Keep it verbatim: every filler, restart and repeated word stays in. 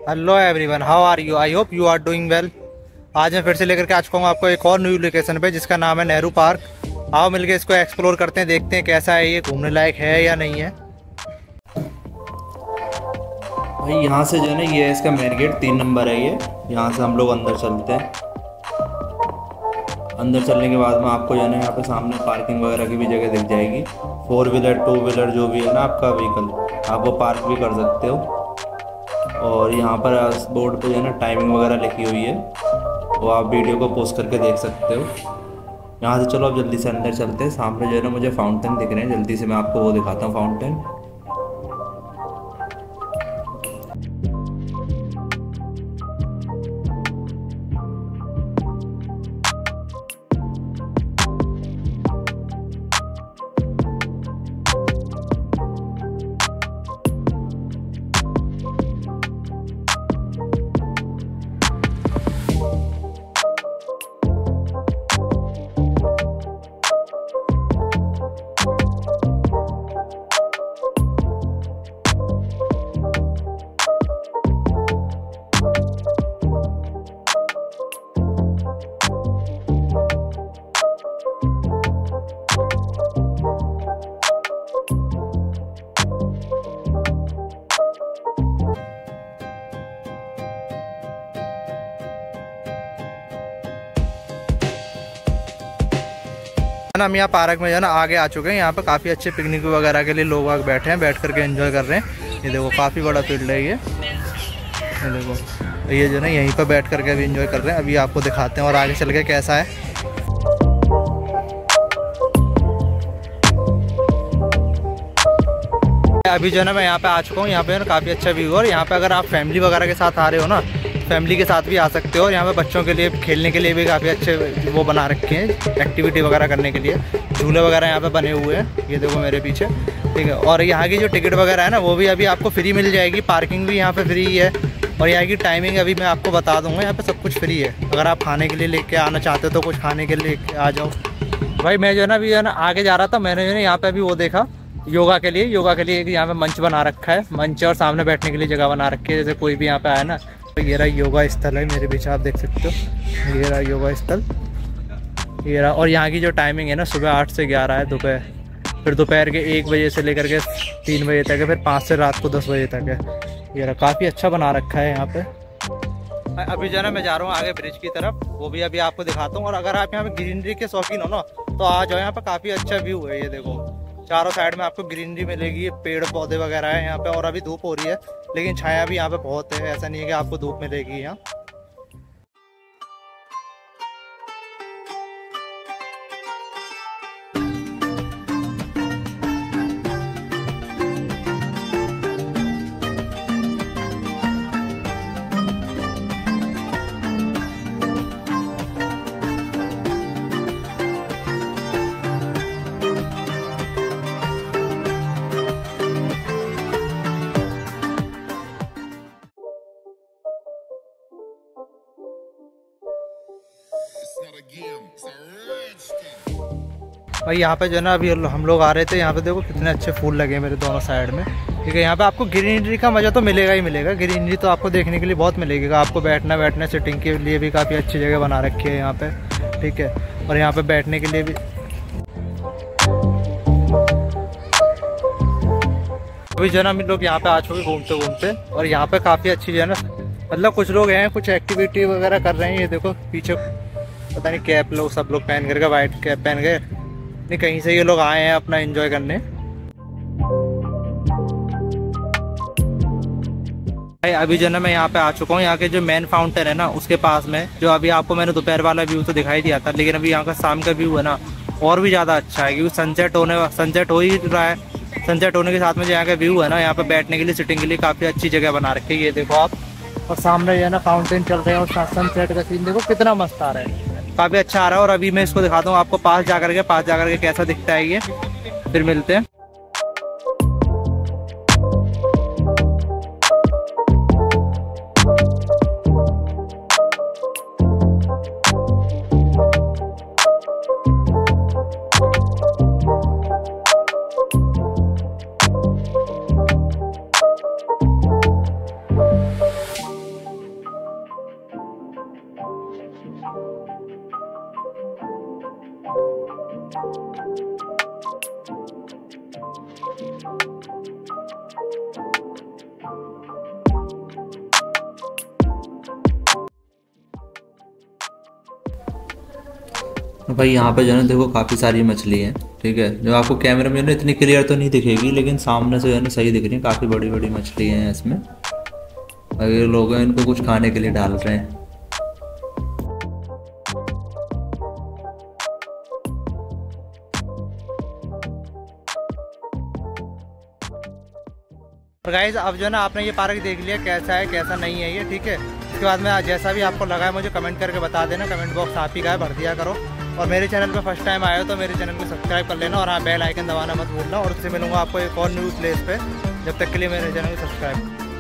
Hello everyone, how are you? I hope you are doing well. आज मैं फिर से लेकर के आ चुका हूँ आपको एक और न्यू लोकेशन पे, जिसका नाम है नेहरू पार्क। आओ मिलके इसको एक्सप्लोर करते हैं, देखते हैं कैसा है, ये घूमने लायक है या नहीं है। भाई यहाँ से जो है ना, ये है इसका मेन गेट, तीन नंबर है ये। यहाँ से हम लोग अंदर चलते हैं। अंदर चलने के बाद में आपको जो है ना, यहाँ पे सामने पार्किंग वगैरह की भी जगह दिख जाएगी। फोर व्हीलर टू व्हीलर जो भी है ना आपका व्हीकल, आप वो पार्क भी कर सकते हो। और यहाँ पर बोर्ड पे जो है ना टाइमिंग वगैरह लिखी हुई है, वो आप वीडियो को पॉज करके देख सकते हो। यहाँ से चलो अब जल्दी से अंदर चलते हैं। सामने जो है ना मुझे फाउंटेन दिख रहे हैं, जल्दी से मैं आपको वो दिखाता हूँ फाउंटेन। हम यहाँ पार्क में जो है ना आगे आ चुके हैं। यहाँ पे काफ़ी अच्छे पिकनिक वगैरह के लिए लोग आगे बैठे हैं, बैठ करके एंजॉय कर रहे हैं। ये देखो काफ़ी बड़ा फील्ड है ये ये देखो, ये जो है ना यहीं पर बैठ करके अभी एंजॉय कर रहे हैं। अभी आपको दिखाते हैं और आगे चल के कैसा है। अभी जो है ना मैं यहाँ पे आ चुका हूँ। यहाँ पे ना काफ़ी अच्छा व्यू है। और यहाँ पे अगर आप फैमिली वगैरह के साथ आ रहे हो ना, फैमिली के साथ भी आ सकते हो। और यहाँ पे बच्चों के लिए खेलने के लिए भी काफ़ी अच्छे वो बना रखे हैं, एक्टिविटी वगैरह करने के लिए झूले वगैरह यहाँ पे बने हुए हैं। ये देखो मेरे पीछे, ठीक है। और यहाँ की जो टिकट वगैरह है ना, वो भी अभी आपको फ्री मिल जाएगी। पार्किंग भी यहाँ पे फ्री है। और यहाँ की टाइमिंग अभी मैं आपको बता दूँगा। यहाँ पे सब कुछ फ्री है। अगर आप खाने के लिए लेके आना चाहते हो तो कुछ खाने के लिए लेके आ जाओ। भाई मैं जो है ना अभी है ना आगे जा रहा था, मैंने जो है यहाँ पे अभी वो देखा योगा के लिए योगा के लिए एक यहाँ पे मंच बना रखा है। मंच और सामने बैठने के लिए जगह बना रखी है। जैसे कोई भी यहाँ पे आया ना, तो ये रहा योगा स्थल है मेरे पीछे, आप देख सकते हो। ये रहा योगा स्थल, ये रहा। और यहाँ की जो टाइमिंग है ना, सुबह आठ से ग्यारह है दोपहर, फिर दोपहर के एक बजे से लेकर के तीन बजे तक है, फिर पाँच से रात को दस बजे तक है। ये रहा, काफ़ी अच्छा बना रखा है यहाँ पे। अभी जो है ना मैं जा रहा हूँ आगे ब्रिज की तरफ, वो भी अभी आपको दिखाता हूँ। और अगर आप यहाँ पे ग्रीनरी के शौकीन हो ना, तो आ जाओ। यहाँ पे काफ़ी अच्छा व्यू है। ये देखो चारों साइड में आपको ग्रीनरी मिलेगी, पेड़ पौधे वगैरह है यहाँ पे। और अभी धूप हो रही है, लेकिन छाया भी यहाँ पे बहुत है। ऐसा नहीं है कि आपको धूप मिलेगी यहाँ। भाई यहाँ पे जो है ना अभी हम लोग आ रहे थे, यहाँ पे देखो कितने अच्छे फूल लगे हैं मेरे दोनों साइड में, ठीक है। यहाँ पे आपको ग्रीनरी का मज़ा तो मिलेगा ही मिलेगा। ग्रीनरी तो आपको देखने के लिए बहुत मिलेगी। आपको बैठना बैठने सिटिंग के लिए भी काफ़ी अच्छी जगह बना रखी है यहाँ पे, ठीक है। और यहाँ पे बैठने के लिए भी अभी जो है ना हम लोग यहाँ पे आ चुके घूमते घूमते। और यहाँ पे काफ़ी अच्छी जो है ना, मतलब कुछ लोग हैं कुछ एक्टिविटी वगैरह कर रहे हैं। ये देखो पीछे पता नहीं कैप लोग सब लोग पहन करके, वाइट कैप पहन गए, नहीं कहीं से ये लोग आए हैं अपना एंजॉय करने। भाई अभी जो है ना मैं यहाँ पे आ चुका हूँ। यहाँ के जो मेन फाउंटेन है ना, उसके पास में जो अभी आपको मैंने दोपहर वाला व्यू तो दिखाई दिया था, लेकिन अभी यहाँ का शाम का व्यू है ना और भी ज़्यादा अच्छा है, क्योंकि सनसेट होने सनसेट हो ही रहा है। सनसेट होने के साथ में जो यहाँ का व्यू है ना, यहाँ पे बैठने के लिए सिटिंग के लिए काफ़ी अच्छी जगह बना रखी है। ये देखो आप, और सामने जो है ना फाउंटेन चल रहे हैं और सनसेट का सीन देखो कितना मस्त आ रहा है, काफ़ी अच्छा आ रहा है। और अभी मैं इसको दिखाता हूँ आपको पास जा करके पास जा करके कैसा दिखता है ये, फिर मिलते हैं। तो भाई यहाँ पे जो है ना देखो काफ़ी सारी मछली हैं, ठीक है, जो आपको कैमरे में ना इतनी क्लियर तो नहीं दिखेगी, लेकिन सामने से जो है ना सही दिख रही है। काफ़ी बड़ी बड़ी मछली हैं इसमें, और ये लोग हैं इनको कुछ खाने के लिए डाल रहे हैं। और गाइज अब जो है ना आपने ये पार्क देख लिया कैसा है कैसा नहीं है ये, ठीक है। इसके बाद में जैसा भी आपको लगा है मुझे कमेंट करके बता देना, कमेंट बॉक्स आप ही का है, भर दिया करो। और मेरे चैनल पे फर्स्ट टाइम आए हो तो मेरे चैनल को सब्सक्राइब कर लेना, और हाँ बेल आइकन दबाना मत भूलना। और उससे मिलूंगा आपको एक और न्यूज़ प्लेस पे, जब तक के लिए मेरे चैनल को सब्सक्राइब